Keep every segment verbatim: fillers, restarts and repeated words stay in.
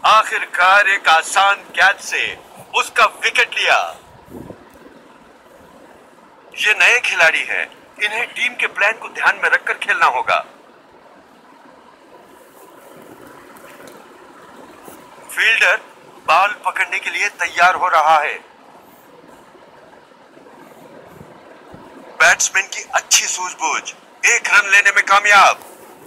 आखिरकार एक आसान कैच से उसका विकेट लिया। ये नए खिलाड़ी हैं, इन्हें टीम के प्लान को ध्यान में रखकर खेलना होगा। फील्डर बॉल पकड़ने के लिए तैयार हो रहा है। बैट्समैन की अच्छी सूझबूझ, एक रन लेने में कामयाब।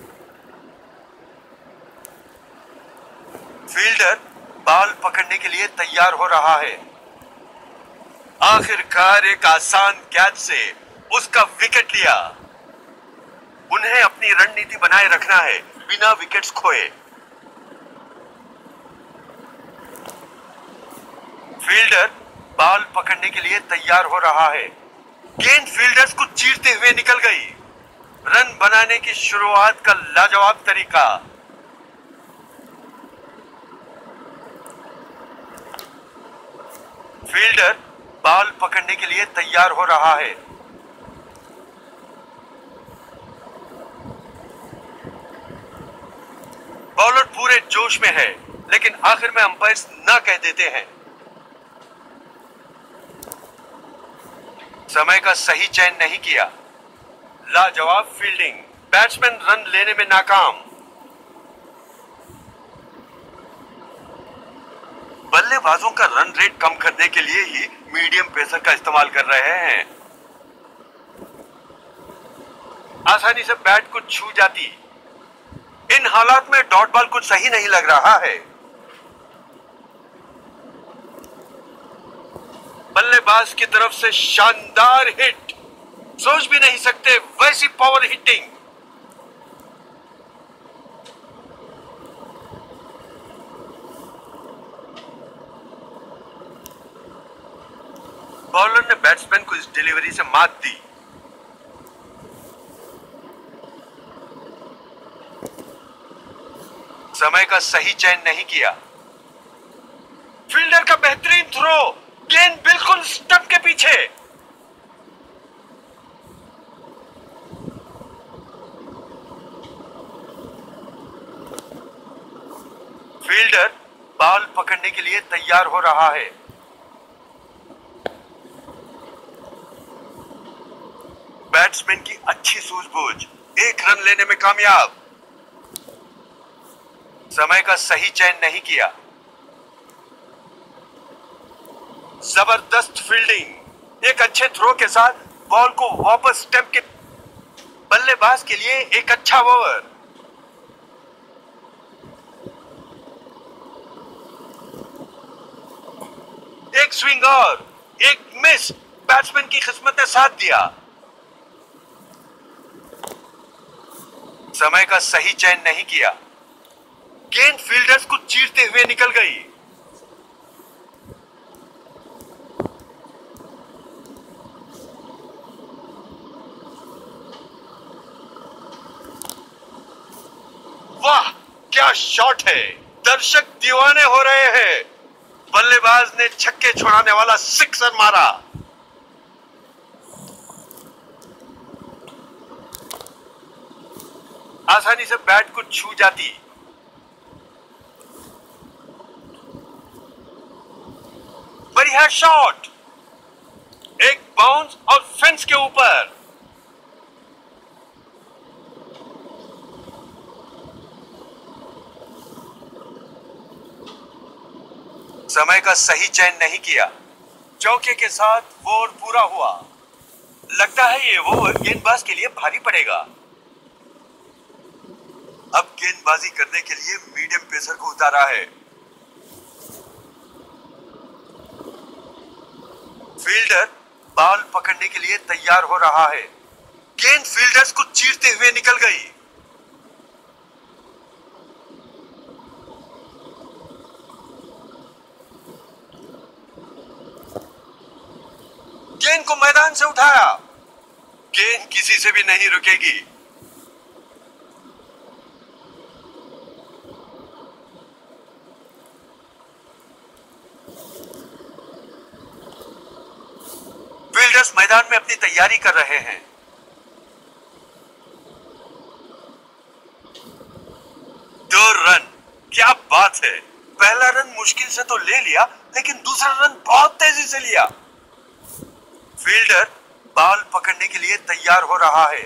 फील्डर बॉल पकड़ने के लिए तैयार हो रहा है। आखिरकार एक आसान कैच से उसका विकेट लिया। उन्हें अपनी रणनीति बनाए रखना है बिना विकेट्स खोए। फील्डर बॉल पकड़ने के लिए तैयार हो रहा है। गेंद फील्डर्स को चीरते हुए निकल गई। रन बनाने की शुरुआत का लाजवाब तरीका। फील्डर बॉल पकड़ने के लिए तैयार हो रहा है। बॉलर पूरे जोश में है, लेकिन आखिर में अंपायर्स ना कह देते हैं। समय का सही चयन नहीं किया। लाजवाब फील्डिंग, बैट्समैन रन लेने में नाकाम। बल्लेबाजों का रन रेट कम करने के लिए ही मीडियम पेसर का इस्तेमाल कर रहे हैं। आसानी से बैट को छू जाती। इन हालात में डॉट बॉल कुछ सही नहीं लग रहा है। बल्लेबाज की तरफ से शानदार हिट, सोच भी नहीं सकते वैसी पावर हिटिंग। बॉलर ने बैट्समैन को इस डिलीवरी से मात दी। समय का सही चयन नहीं किया। फील्डर का बेहतरीन थ्रो, गेंद बिल्कुल स्टंप के पीछे। फील्डर बॉल पकड़ने के लिए तैयार हो रहा है। बैट्समैन की अच्छी सूझबूझ, एक रन लेने में कामयाब। समय का सही चयन नहीं किया। जबरदस्त फील्डिंग, एक अच्छे थ्रो के साथ बॉल को वापस स्टंप के। बल्लेबाज के लिए एक अच्छा ओवर। एक स्विंग और एक मिस, बैट्समैन की किस्मत ने साथ दिया। समय का सही चयन नहीं किया। गेंद फील्डर्स को चीरते हुए निकल गई। वाह, क्या शॉट है! दर्शक दीवाने हो रहे हैं। बल्लेबाज ने छक्के छुड़ाने वाला सिक्सर मारा। आसानी से बैट को छू जाती। बढ़िया शॉट, एक बाउंस और फेंस के ऊपर। समय का सही चयन नहीं किया। चौके के साथ ओवर पूरा हुआ। लगता है ये ओवर गेंदबाज के लिए भारी पड़ेगा। अब गेंदबाजी करने के लिए मीडियम पेसर को उतारा है। फील्डर बॉल पकड़ने के लिए तैयार हो रहा है। गेंद फील्डर्स को चीरते हुए निकल गई। गेंद को मैदान से उठाया। गेंद किसी से भी नहीं रुकेगी। फील्डर्स मैदान में अपनी तैयारी कर रहे हैं। दो रन, क्या बात है! पहला रन मुश्किल से तो ले लिया, लेकिन दूसरा रन बहुत तेजी से लिया। फील्डर बॉल पकड़ने के लिए तैयार हो रहा है।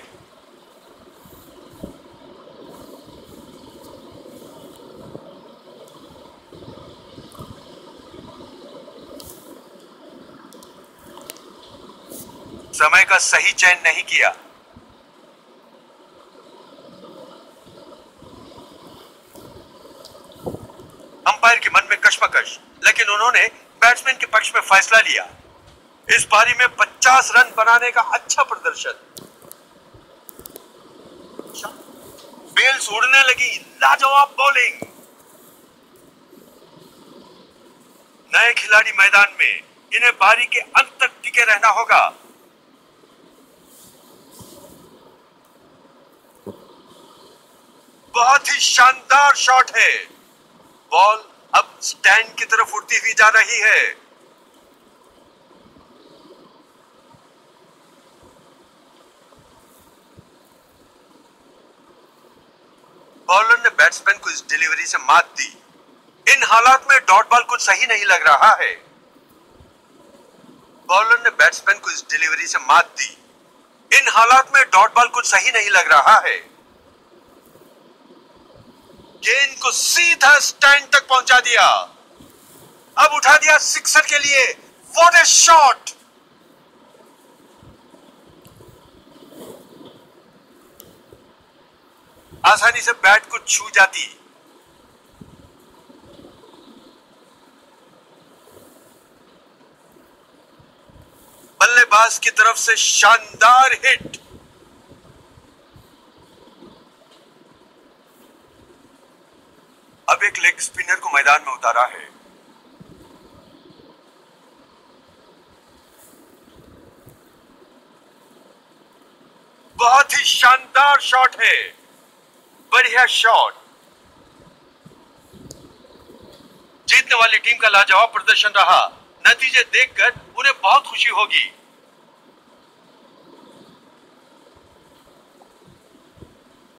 समय का सही चयन नहीं किया। अंपायर के मन में कशमकश, लेकिन उन्होंने बैट्समैन के पक्ष में फैसला लिया। इस पारी में पचास रन बनाने का अच्छा प्रदर्शन। बेल्स उड़ने लगी, लाजवाब बॉलिंग। नए खिलाड़ी मैदान में, इन्हें पारी के अंत तक टिके रहना होगा। बहुत ही शानदार शॉट है। बॉल अब स्टैंड की तरफ उड़ती हुई जा रही है। बॉलर ने बैट्समैन को इस डिलीवरी से मात दी। इन हालात में डॉट बॉल कुछ सही नहीं लग रहा है। बॉलर ने बैट्समैन को इस डिलीवरी से मात दी। इन हालात में डॉट बॉल कुछ सही नहीं लग रहा है। गेंद को सीधा स्टैंड तक पहुंचा दिया। अब उठा दिया सिक्सर के लिए। What a shot! आसानी से बैट को छू जाती। बल्लेबाज की तरफ से शानदार हिट। अब एक लेग स्पिनर को मैदान में उतारा है। बहुत ही शानदार शॉट है। बढ़िया शॉट। जीतने वाली टीम का लाजवाब प्रदर्शन रहा। नतीजे देखकर उन्हें बहुत खुशी होगी।